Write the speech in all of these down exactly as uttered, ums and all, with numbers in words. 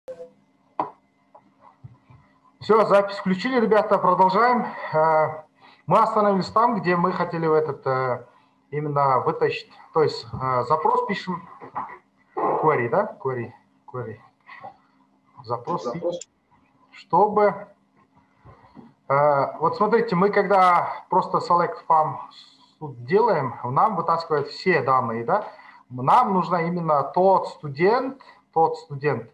Все, запись включили, ребята, продолжаем. Мы остановились там, где мы хотели в этот именно вытащить, то есть запрос пишем, query, да, query, query, запрос, запрос. Чтобы, вот смотрите, мы когда просто select farm делаем, нам вытаскивает все данные, да, нам нужно именно тот студент, тот студент,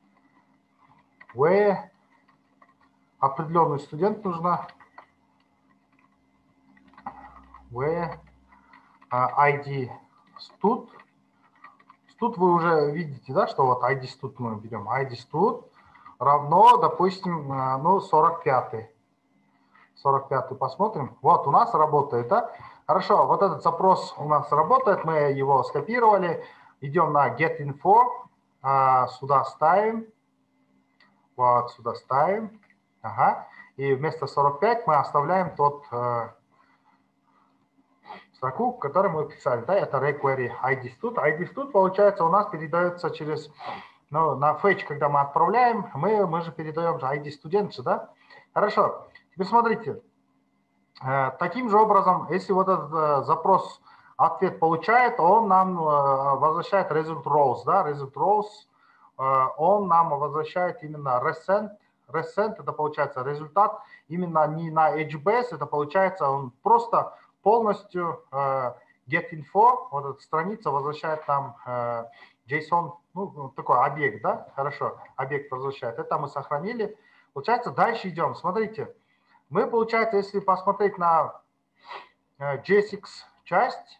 where определенный студент нужно, where uh, ай ди stud. Тут вы уже видите, да, что вот ай ди stud мы берем. ай ди stud равно, допустим, ну, сорок пятый. сорок пятый посмотрим. Вот у нас работает, да? Хорошо, вот этот запрос у нас работает, мы его скопировали. Идем на getInfo, сюда ставим. Вот сюда ставим. Ага. И вместо сорок пять мы оставляем тот строку, которую мы писали, да, это requery ай ди stud. ай ди stud, получается, у нас передается через, ну, на fetch, когда мы отправляем, мы, мы же передаем же ай ди student, да. Хорошо, теперь смотрите, таким же образом, если вот этот запрос ответ получает, он нам возвращает result rows, да, result rows, он нам возвращает именно resend, resend, это получается результат, именно не на эйч би эс, это получается он просто полностью э, getInfo, вот эта страница возвращает нам э, JSON, ну, такой объект, да, хорошо, объект возвращает. Это мы сохранили. Получается, дальше идем. Смотрите, мы, получается, если посмотреть на э, джей эс икс часть,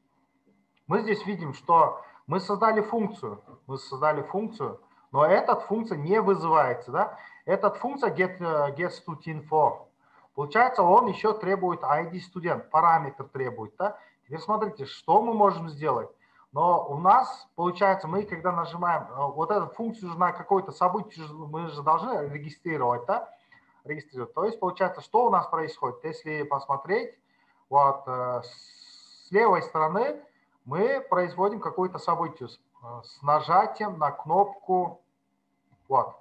мы здесь видим, что мы создали функцию, мы создали функцию, но эта функция не вызывается, да. Эта функция get, getStudInfo. Получается, он еще требует ай ди студент, параметр требует. Да? Теперь смотрите, что мы можем сделать. Но у нас, получается, мы когда нажимаем, вот эту функцию на какое-то событие, мы же должны регистрировать, да? Регистрировать. То есть, получается, что у нас происходит? Если посмотреть, вот с левой стороны мы производим какое-то событие с нажатием на кнопку, вот,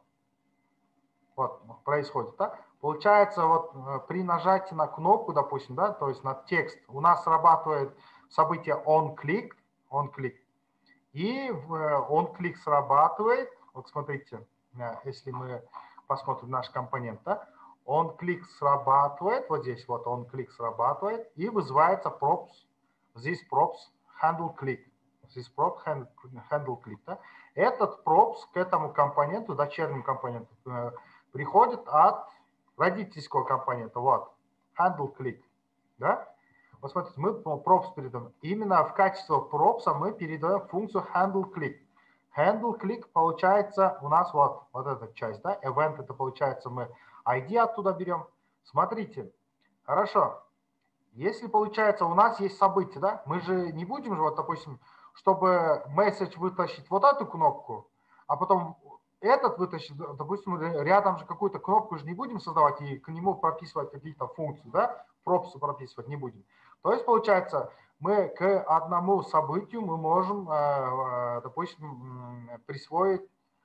вот происходит, да? Получается, вот при нажатии на кнопку, допустим, да, то есть на текст, у нас срабатывает событие onClick, onClick, и onClick срабатывает, вот смотрите, если мы посмотрим наш компонент, да, onClick срабатывает, вот здесь вот onClick срабатывает, и вызывается props, здесь props handleClick, здесь props handleClick, да. Этот props к этому компоненту, дочернему компоненту, приходит от родительского компонента, вот, handle click, да? Вот смотрите, мы props передаем. Именно в качестве пропса мы передаем функцию handle click. Handle click получается у нас вот, вот эта часть, да? Event это получается мы ай ди оттуда берем. Смотрите, хорошо. Если получается у нас есть событие, да? Мы же не будем же, вот, допустим, чтобы message вытащить вот эту кнопку, а потом этот вытащить, допустим, рядом же какую-то кнопку же не будем создавать и к нему прописывать какие-то функции, да, пропсы прописывать не будем. То есть, получается, мы к одному событию мы можем, допустим, присвоить,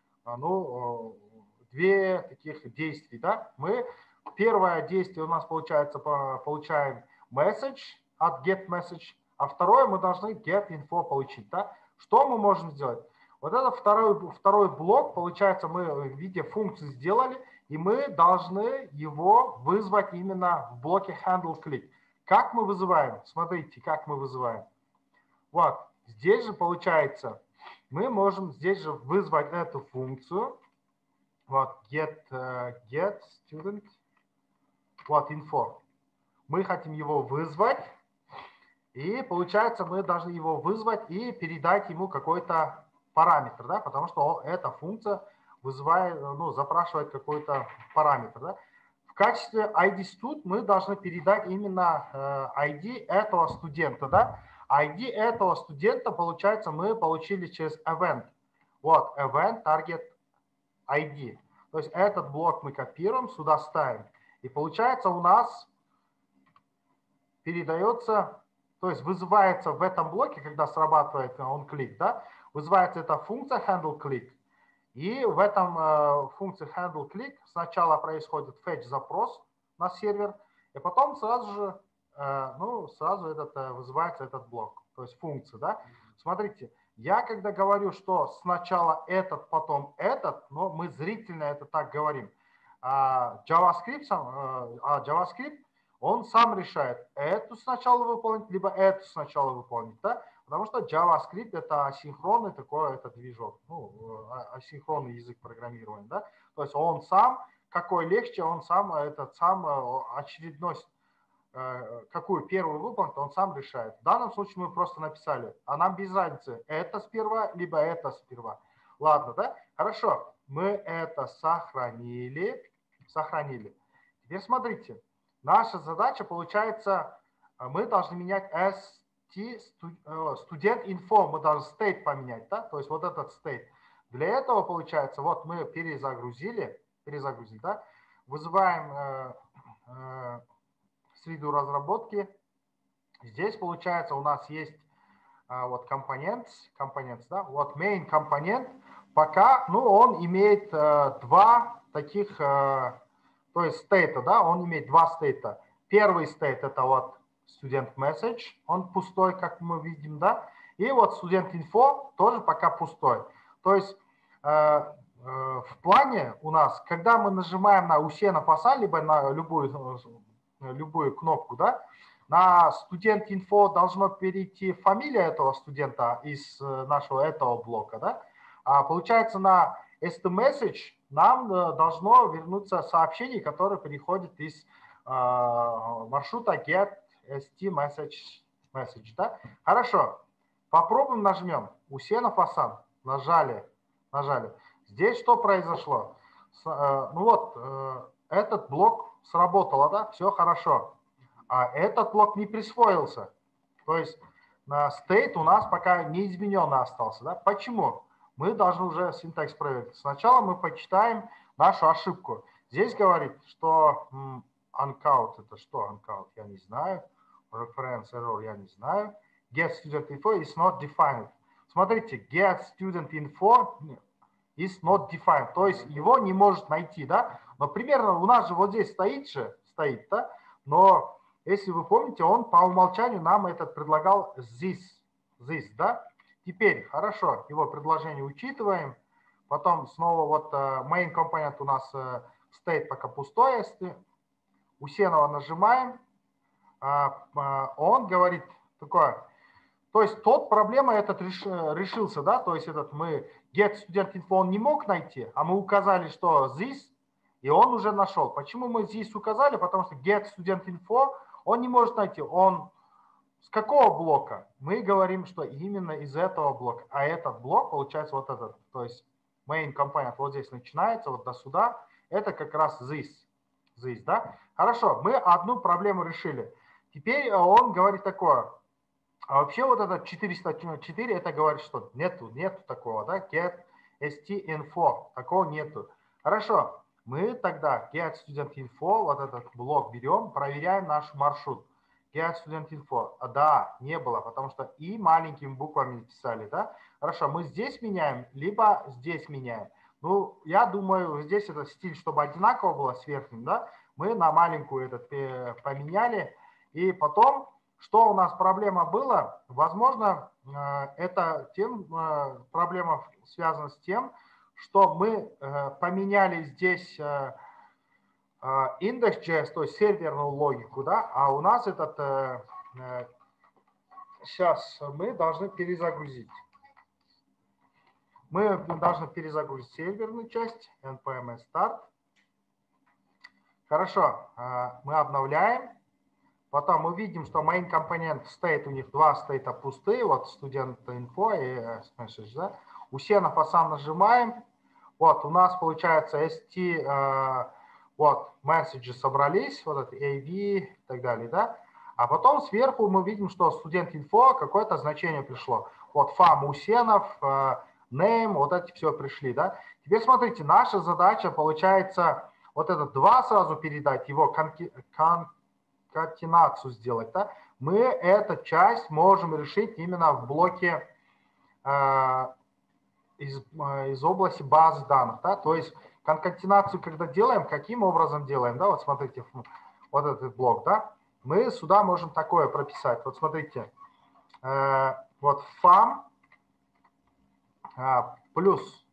ну, две таких действий, да. Мы, первое действие у нас, получается, получаем message от getMessage, а второе мы должны getInfo получить, да. Что мы можем сделать? Вот это второй, второй блок, получается, мы в виде функции сделали, и мы должны его вызвать именно в блоке handleClick. Как мы вызываем? Смотрите, как мы вызываем. Вот, здесь же получается, мы можем здесь же вызвать эту функцию. Вот, get, uh, get student, вот, info. Мы хотим его вызвать, и получается, мы должны его вызвать и передать ему какой-то параметр, да, потому что эта функция вызывает, ну, запрашивает какой-то параметр, да. В качестве ай ди stud мы должны передать именно э, ай ди этого студента, да. ай ди этого студента, получается, мы получили через event. Вот, event target ай ди. То есть этот блок мы копируем, сюда ставим. И получается у нас передается, то есть вызывается в этом блоке, когда срабатывает onClick, да, вызывается эта функция handleClick, И в этом э, функции handleClick сначала происходит fetch запрос на сервер, и потом сразу же, э, ну, сразу этот, э, вызывается этот блок, то есть функция, да. Смотрите, я когда говорю, что сначала этот, потом этот, но мы зрительно это так говорим. А JavaScript, сам, э, а JavaScript, он сам решает, эту сначала выполнить, либо эту сначала выполнить, да. Потому что JavaScript это асинхронный такой это движок, ну, асинхронный язык программирования, да. То есть он сам, какой легче, он сам этот сам очередность, какую первую выполнить, он сам решает. В данном случае мы просто написали, а нам без разницы, это сперва, либо это сперва. Ладно, да? Хорошо, мы это сохранили, сохранили. Теперь смотрите, наша задача получается, мы должны менять s студент инфо, мы должны state поменять, да, то есть вот этот state. Для этого получается, вот мы перезагрузили, перезагрузили, да, вызываем э, э, среду разработки. Здесь получается у нас есть э, вот компонент, компонент, да, вот main компонент, пока, ну, он имеет э, два таких, э, то есть стейта, да, он имеет два стейта. Первый стейт это вот student message, он пустой, как мы видим, да, и вот student info тоже пока пустой. То есть э, э, в плане у нас, когда мы нажимаем на Усена Пасан, либо на любую, любую кнопку, да, на student info должно перейти фамилия этого студента из нашего этого блока, да, а получается на stMessage нам должно вернуться сообщение, которое приходит из э, маршрута get stMessage, message, да? Хорошо. Попробуем нажмем. Усена Фасан. Нажали. Нажали. Здесь что произошло? С, э, ну вот, э, этот блок сработало, да? Все хорошо. А этот блок не присвоился. То есть на state у нас пока не измененно остался, да? Почему? Мы должны уже синтакс проверить. Сначала мы почитаем нашу ошибку. Здесь говорит, что м, uncount это что? Uncount я не знаю. Reference error я не знаю. Get student info is not defined. Смотрите, get student info is not defined. То есть его не может найти, да? Но примерно у нас же вот здесь стоит же, стоит, да? Но если вы помните, он по умолчанию нам этот предлагал this, this, да? Теперь, хорошо, его предложение учитываем. Потом снова вот main компонент у нас state пока пустой, если у Сенова нажимаем, он говорит такое, то есть тот проблема этот решился, да, то есть этот мы get student info он не мог найти, а мы указали, что this, и он уже нашел. Почему мы здесь указали? Потому что get student info он не может найти, он с какого блока? Мы говорим, что именно из этого блока, а этот блок получается вот этот, то есть main компонент вот здесь начинается, вот до сюда, это как раз this, this, да? Хорошо, мы одну проблему решили. Теперь он говорит такое, а вообще вот этот четыреста четыре, это говорит, что нету, нету такого, да, get st-info, такого нету. Хорошо, мы тогда get student info, вот этот блок берем, проверяем наш маршрут. Get student info, а, да, не было, потому что и маленькими буквами писали, да. Хорошо, мы здесь меняем, либо здесь меняем. Ну, я думаю, здесь это стиль, чтобы одинаково было с верхним, да. Мы на маленькую этот поменяли, и потом... Что у нас проблема была? Возможно, это тем, проблема связана с тем, что мы поменяли здесь index.js, то есть серверную логику, да, а у нас этот, сейчас мы должны перезагрузить. Мы должны перезагрузить серверную часть, npm start. Хорошо, мы обновляем. Потом мы видим, что main компонент state, у них два стейта пустые, вот student info и message, да. У Сена Фасан нажимаем, вот у нас получается st, э, вот messages собрались, вот это эй ви и так далее, да. А потом сверху мы видим, что student info какое-то значение пришло. Вот fam у Сенов, э, name, вот эти все пришли, да. Теперь смотрите, наша задача получается вот этот два сразу передать, его конкретно конкатенацию сделать, да, мы эту часть можем решить именно в блоке, э, из, из области базы данных, да, то есть конкатенацию, когда делаем, каким образом делаем, да, вот смотрите, вот этот блок, да, мы сюда можем такое прописать, вот смотрите, э, вот фам а, плюс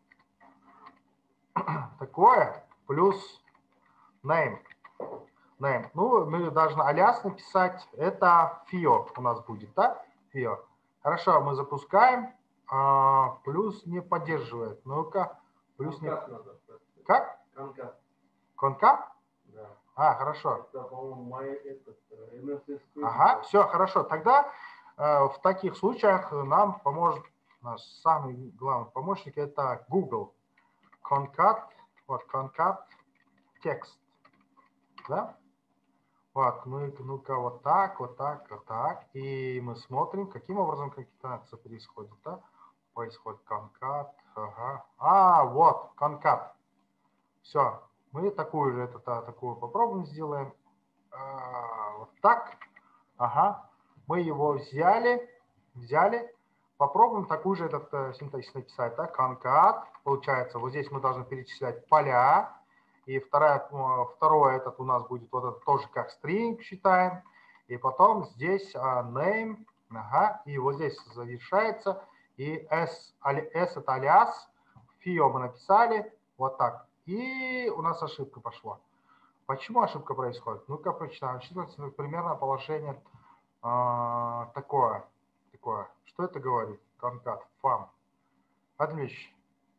такое, плюс name, name, ну, мы должны alias написать, это фио у нас будет, да, фио, хорошо, мы запускаем, а, плюс не поддерживает, ну-ка, плюс не... Как? Конкат. Конкат? Да. А, хорошо. Это, по-моему, этот, эм эс эс. Ага, все, хорошо. Тогда э, в таких случаях нам поможет наш самый главный помощник, это Google. Concat, вот, concat текст. Да? Вот, мы, ну-ка, вот так, вот так, вот так. И мы смотрим, каким образом конкатенация происходит, да? Происходит concat, ага. А, вот, concat. Все, мы такую же, это, такую попробуем сделаем. А, вот так. Ага. Мы его взяли, взяли. Попробуем такую же этот э, синтаксис написать. Да? Concat. Получается, вот здесь мы должны перечислять поля. И вторая, второе этот у нас будет вот это тоже как string считаем. И потом здесь а, name. Ага. И вот здесь завершается. И s, s это алиас. Фио мы написали. Вот так. И у нас ошибка пошла. Почему ошибка происходит? Ну-ка, прочитаем. Учитывается примерно положение а, такое, такое. Что это говорит? Конкат, фам. Отлично.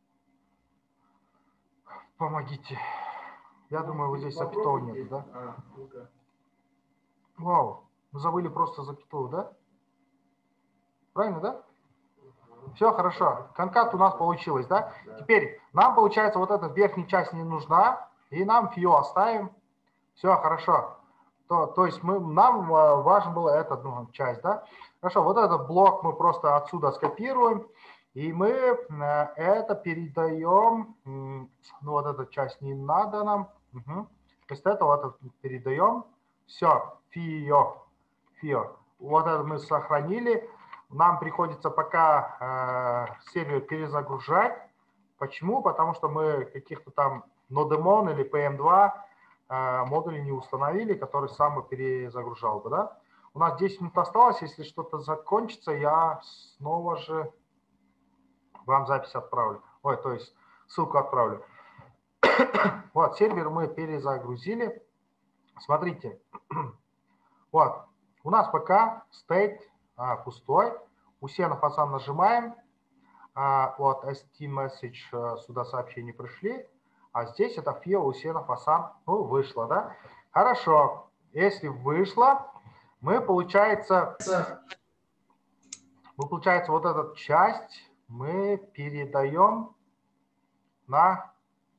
Помогите. Я думаю, вы здесь запятого нет, да? А, ну-ка. Вау, мы забыли просто запятую, да? Правильно, да? Все хорошо. Конкат у нас получилось, да? Да. Теперь нам, получается, вот эта верхняя часть не нужна, и нам фио оставим. Все хорошо. То, то есть мы, нам важно было эта ну, часть, да? Хорошо, вот этот блок мы просто отсюда скопируем, и мы это передаем, ну вот эта часть не надо нам, угу. Вместо этого это передаем, все, фио, фио. Вот это мы сохранили, нам приходится пока э, сервер перезагружать. Почему? Потому что мы каких-то там нодемон или пи эм два модули не установили, который сам бы перезагружал бы, да? У нас десять минут осталось, если что-то закончится, я снова же вам запись отправлю. Ой, то есть ссылку отправлю. Вот, сервер мы перезагрузили. Смотрите, вот, у нас пока state а, пустой. У Сена Фасан нажимаем. А, вот, st-message, а, сюда сообщения пришли. А здесь это фио у Сена Фасан, ну, вышло, да? Хорошо. Если вышло, мы, получается, мы, получается, вот эту часть мы передаем на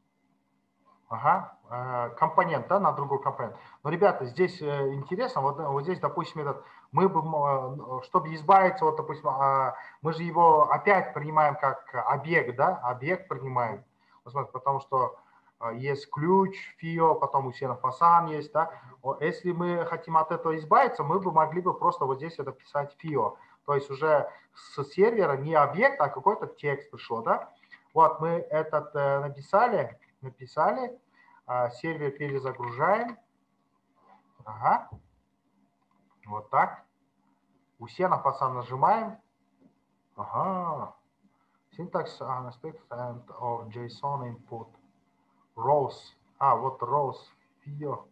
ага, компонент, да, на другой компонент. Но, ребята, здесь интересно, вот, вот здесь, допустим, этот, мы бы, чтобы избавиться, вот, допустим, мы же его опять принимаем как объект, да, объект принимаем, потому что есть ключ, фио, потом у Сена Фасан есть, да. Если мы хотим от этого избавиться, мы бы могли бы просто вот здесь это писать фио. То есть уже с сервера не объект, а какой-то текст пришел, да. Вот мы этот написали, написали, сервер перезагружаем. Ага. Вот так. У Сена Фасан нажимаем. Ага. Syntax and of JSON input. Rows. А, вот rows. Фио.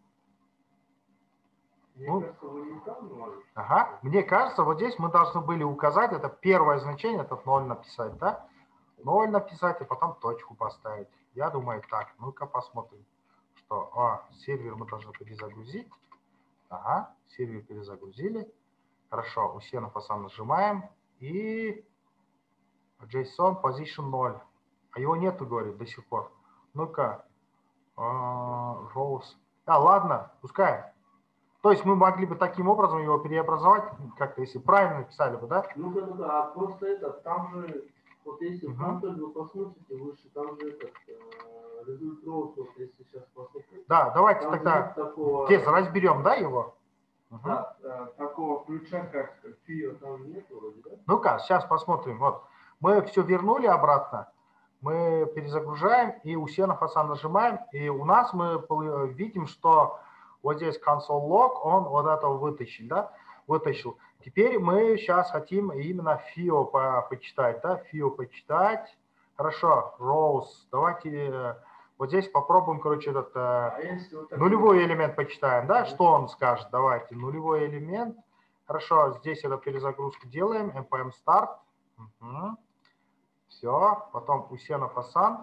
Ну, ага. Мне кажется, вот здесь мы должны были указать, это первое значение, это ноль написать, да? ноль написать и потом точку поставить. Я думаю так. Ну-ка посмотрим, что а, сервер мы должны перезагрузить. Ага, сервер перезагрузили. Хорошо, у Сена Фасан нажимаем и JSON position ноль. А его нету, говорит, до сих пор. Ну-ка. Rows. А, ладно, пускай. То есть мы могли бы таким образом его переобразовать, как-то, если правильно написали бы, да? Ну да, да, да, а просто это, там же, вот если в консоль вы посмотрите выше, там же этот, результат, вот если сейчас посмотрите. Да, давайте тогда такого... Тез разберем, да, его? Да, угу. Такого ключа, как фио, там нет вроде, да? Ну-ка, сейчас посмотрим. Вот, мы все вернули обратно. мы перезагружаем и у Xenofasa нажимаем, и у нас мы видим, что вот здесь console log, он вот этого вытащил, да, вытащил. Теперь мы сейчас хотим именно фио по почитать, да, фио почитать. Хорошо, rows, давайте вот здесь попробуем, короче, этот а вот нулевой элемент почитаем, да, что он скажет, давайте, нулевой элемент. Хорошо, здесь эту перезагрузку делаем, npm start. Угу. Все, потом у Xenofasa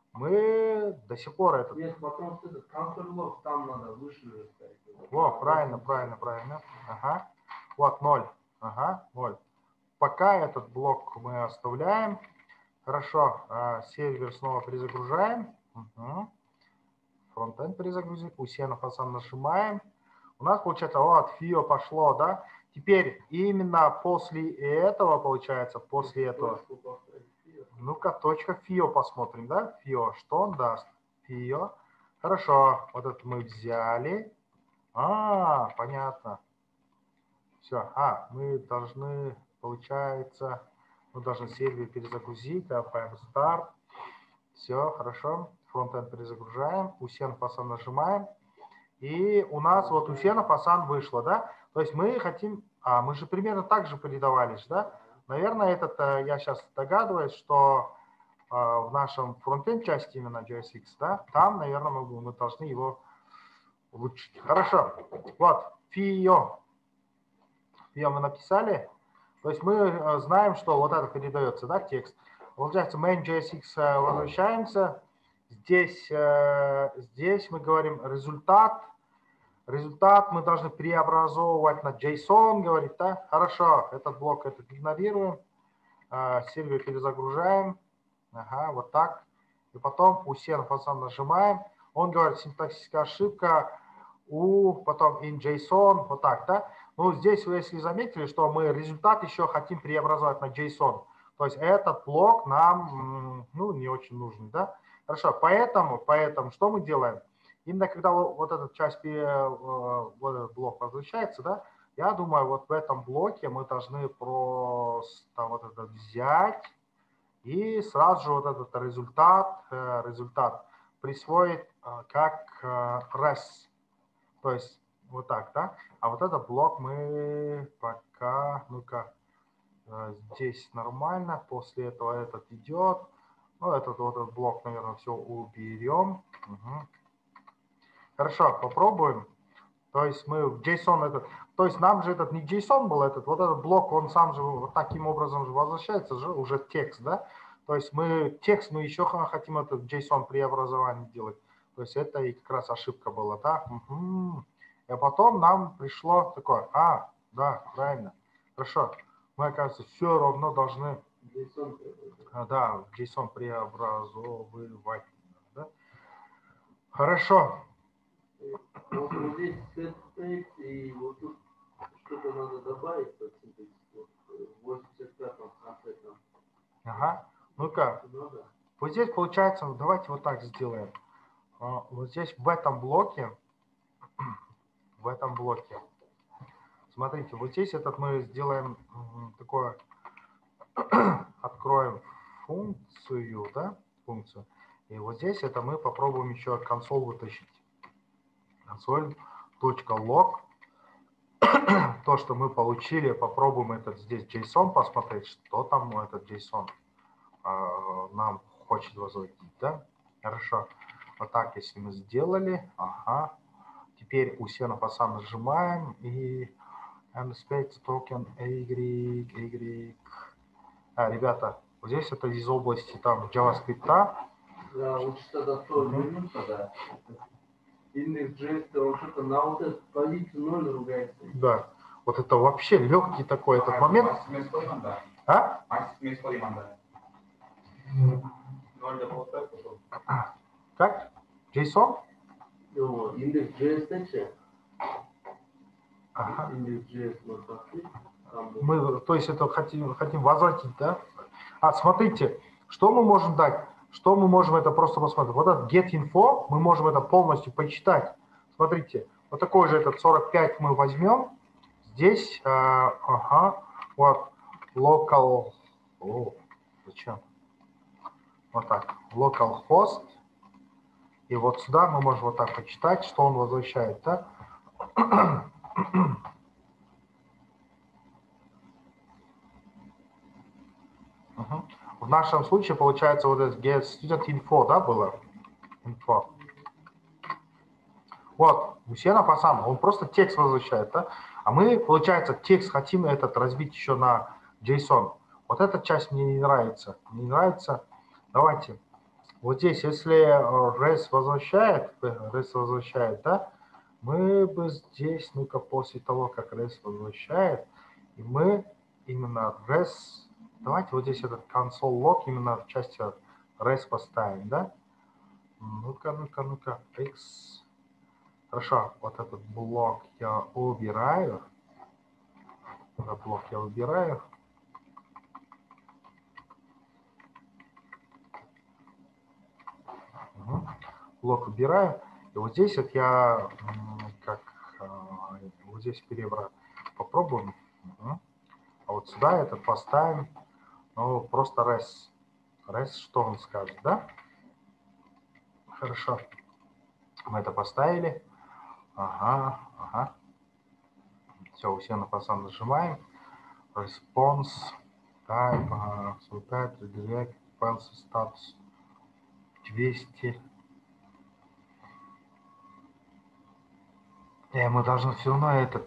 мы до сих пор этот... Нет, потом этот console log, там надо выше ставить. Во, правильно, правильно, правильно. Ага. Вот ноль. Ага, ноль. Пока этот блок мы оставляем. Хорошо, сервер снова перезагружаем. Угу. Фронтенд перезагрузить. У Xenofasa нажимаем. У нас получается, вот, фио пошло, да? Теперь именно после этого, получается, после этого... Ну-ка, точка фио посмотрим, да? Фио, что он даст? Фио. Хорошо, вот это мы взяли. А, понятно. Все, а, мы должны, получается, мы должны сервер перезагрузить, npm start. Все, хорошо. Фронтенд перезагружаем, у Xenofasa нажимаем. И у нас вот у Xenofasa вышло, да? То есть мы хотим, а, мы же примерно так же передавались, да? Наверное, этот, я сейчас догадываюсь, что а, в нашем фронтенд части именно джей эс икс, да, там, наверное, мы, мы должны его улучшить. Хорошо. Вот, фио. Фио мы написали. То есть мы знаем, что вот это передается, да, текст. Получается, main.jsx возвращаемся. Здесь, здесь мы говорим результат. Результат мы должны преобразовывать на JSON, говорит, да? Хорошо, этот блок этот игнорируем. Сервер перезагружаем. Ага, вот так. И потом у Xenofasa нажимаем. Он говорит, синтаксическая ошибка. У, потом in JSON, вот так, да? Ну, здесь вы, если заметили, что мы результат еще хотим преобразовать на JSON. То есть этот блок нам, ну, не очень нужен, да? Хорошо, поэтому, поэтому что мы делаем? Именно когда вот эта часть, вот этот блок возвращается, да, я думаю, вот в этом блоке мы должны просто вот это взять и сразу же вот этот результат, результат присвоить как res. То есть вот так, да? А вот этот блок мы пока, ну-ка, здесь нормально, после этого этот идет. Ну, этот вот этот блок, наверное, все уберем. Угу. Хорошо, попробуем. То есть мы в JSON этот, то есть нам же этот не JSON был этот, вот этот блок, он сам же вот таким образом же возвращается, же уже текст, да? То есть мы текст, мы еще хотим этот JSON преобразование делать. То есть это и как раз ошибка была, да? Угу. И потом нам пришло такое, а, да, правильно, хорошо. Мы, оказывается, все равно должны, JSON. да, JSON преобразовывать, да? Хорошо. Вот, вот здесь set state, и вот тут что-то надо добавить под синтаксис. В восемьдесят пятом конце там. Ага. Ну-ка. Вот здесь получается, давайте вот так сделаем. Вот здесь в этом блоке, в этом блоке, смотрите, вот здесь этот мы сделаем такое, откроем функцию, да, функцию. И вот здесь это мы попробуем еще консоль вытащить. Console.log. То, что мы получили, попробуем этот здесь JSON посмотреть, что там этот JSON э, нам хочет возводить, да? Хорошо. Вот так, если мы сделали, ага. Теперь у Xenofasa нажимаем и mSpace token y, y. А, ребята, вот здесь это из области там JavaScript. Да, лучше тогда то вернуться, да. Index.js, он что-то на вот эту позицию ноль ругается. Да, вот это вообще легкий такой этот момент. А? Как? JSON? Index.js тече. Ага. Index.js мы пошли. Мы, то есть это хотим, хотим возвратить, да? А, смотрите, что мы можем дать? Что мы можем это просто посмотреть? Вот этот get.info мы можем это полностью почитать. Смотрите, вот такой же этот сорок пять мы возьмем. Здесь, э, ага, вот, local, о, зачем? Вот так. Localhost. И вот сюда мы можем вот так почитать, что он возвращает, да? Угу. В нашем случае получается вот это get student info, да, было? Info. Вот, у Сена Пасан, он просто текст возвращает, да? А мы, получается, текст хотим этот разбить еще на JSON. Вот эта часть мне не нравится. Мне не нравится. Давайте. Вот здесь, если res возвращает, res возвращает, да, мы бы здесь, ну-ка, после того, как res возвращает, и мы именно res, давайте вот здесь этот console log именно в части res поставим, да? Ну-ка, ну-ка, ну-ка, x. Хорошо, вот этот блок я убираю. Этот блок я убираю. Угу. Блок убираю. И вот здесь вот я как вот здесь перебрать. Попробуем. Угу. А вот сюда это поставим. Ну, просто res. Res, что он скажет, да? Хорошо. Мы это поставили. Ага, ага. Все, у Сена Пасан нажимаем. Response. Type, uh, type, redirect, files, status. двести. И мы должны все равно этот...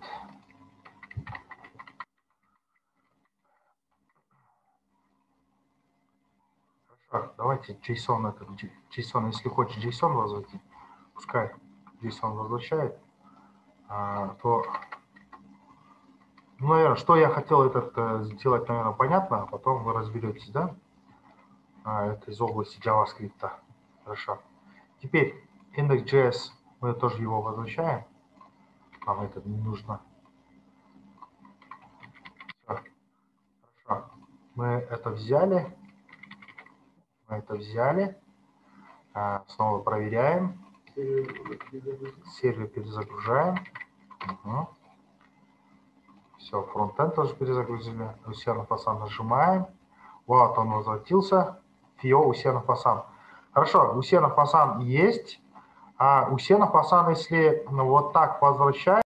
Хорошо, давайте JSON, этот, JSON, если хочешь JSON возвратить, пускай JSON возвращает, а, то... Ну, наверное, что я хотел этот сделать, наверное, понятно, а потом вы разберетесь, да? А, это из области JavaScript. Хорошо. Теперь index.js, мы тоже его возвращаем. Нам это не нужно. Все. Хорошо. Мы это взяли. Мы это взяли. А, снова проверяем. Сервер перезагружаем. Угу. Все, фронтенд тоже перезагрузили. У Сена Пасан нажимаем. Вот он возвратился. Фио у Сена Пасан. Хорошо, у Сена Пасан есть. А у Сена Пасан, если ну, вот так возвращаем,